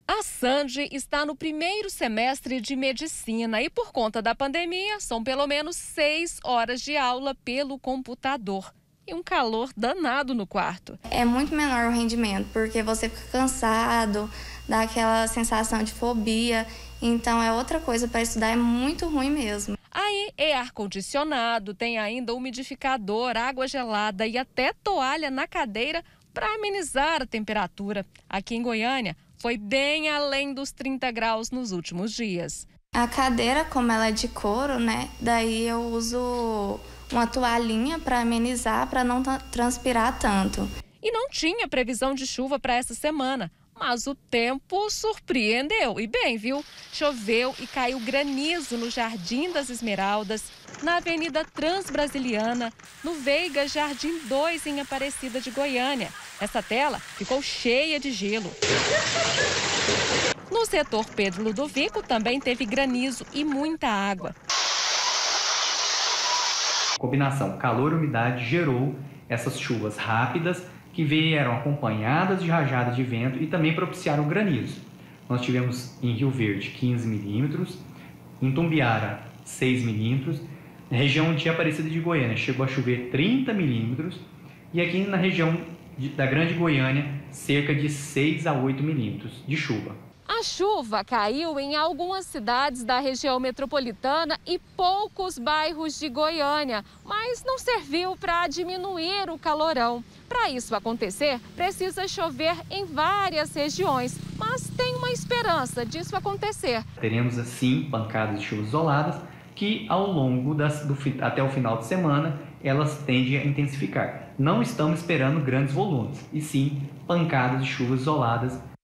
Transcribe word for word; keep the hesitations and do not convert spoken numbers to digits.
A Sandy está no primeiro semestre de medicina e, por conta da pandemia, são pelo menos seis horas de aula pelo computador. E um calor danado no quarto. É muito menor o rendimento, porque você fica cansado, dá aquela sensação de fobia. Então é outra coisa para estudar, é muito ruim mesmo. Aí é ar-condicionado, tem ainda umidificador, água gelada e até toalha na cadeira para amenizar a temperatura. Aqui em Goiânia, foi bem além dos trinta graus nos últimos dias. A cadeira, como ela é de couro, né? Daí eu uso uma toalhinha para amenizar, para não transpirar tanto. E não tinha previsão de chuva para essa semana, mas o tempo surpreendeu. E bem, viu? Choveu e caiu granizo no Jardim das Esmeraldas, na Avenida Transbrasiliana, no Veiga Jardim dois, em Aparecida de Goiânia. Essa tela ficou cheia de gelo. No setor Pedro Ludovico também teve granizo e muita água. A combinação calor-umidade gerou essas chuvas rápidas que vieram acompanhadas de rajadas de vento e também propiciaram granizo. Nós tivemos em Rio Verde quinze milímetros, em Tumbiara seis milímetros, na região de Aparecida de Goiânia chegou a chover trinta milímetros e aqui na região de, da Grande Goiânia cerca de seis a oito milímetros de chuva. A chuva caiu em algumas cidades da região metropolitana e poucos bairros de Goiânia, mas não serviu para diminuir o calorão. Para isso acontecer, precisa chover em várias regiões, mas tem uma esperança disso acontecer. Teremos, assim, pancadas de chuvas isoladas que, ao longo das, do, até o final de semana, elas tendem a intensificar. Não estamos esperando grandes volumes, e sim pancadas de chuvas isoladas